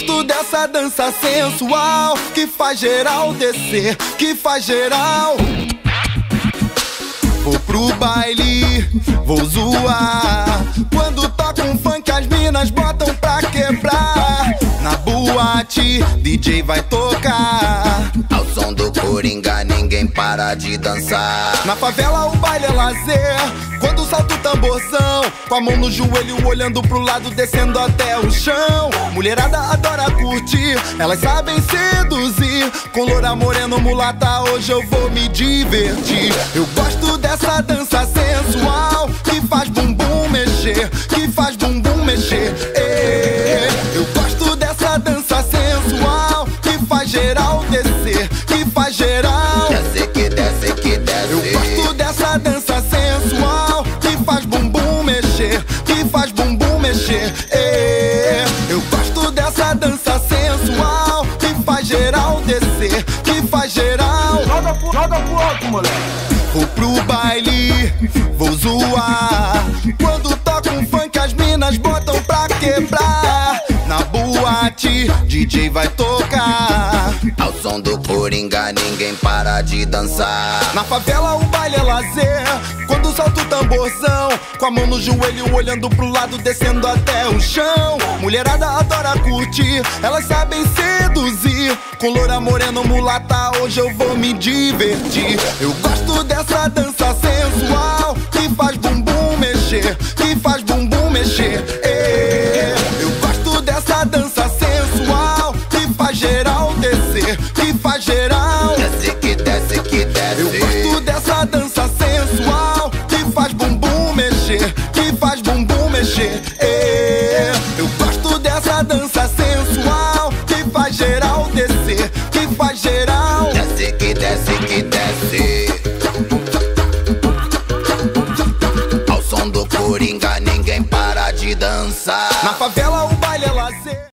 gosto dessa dança sensual que faz geral descer, que faz geral. Vou pro baile, vou zoar. Quando toca um funk as minas botam pra quebrar. Na boate, DJ vai tocar. Ao som do Coringa ninguém para de dançar. Na favela o baile é lazer. Quando salta o tamborzão, com a mão no joelho olhando pro lado, descendo até o chão. Mulherada adora curtir, elas sabem seduzir. Com loura, morena, mulata, hoje eu vou me divertir. Eu gosto dessa dança sensual que faz bumbum mexer, que faz bumbum mexer. Eu gosto dessa dança sensual que faz geral descer, que faz geral desce, que desce, que desce. Eu gosto dessa dança sensual que faz bumbum mexer, que faz bumbum mexer. Eu gosto dessa dança sensual que faz geral descer, que faz geral. Joga pro alto, moleque. Vou pro baile, vou zoar. Quando toca um funk as minas botam pra quebrar. Na boate, DJ vai tocar. Ao som do Coringa ninguém para de dançar. Na favela o baile é lazer. Quando solta o tamborzão, com a mão no joelho olhando pro lado, descendo até o chão. Mulherada adora curtir, elas sabem seduzir. Com loura, morena, mulata, hoje eu vou me divertir. Eu gosto dessa dança sensual que faz bumbum mexer, que faz bumbum mexer. Eu gosto dessa dança sensual que faz geral descer, que faz geral desce, que desce, que desce. Eu gosto dessa dança sensual que faz bumbum mexer, que faz bumbum mexer. Eu gosto dessa dança sensual que faz geral descer, que faz geral desce, que desce, que desce. Ao som do Coringa ninguém para de dançar. Na favela o